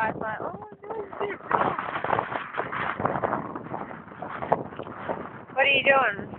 I thought, oh, no, what are you doing?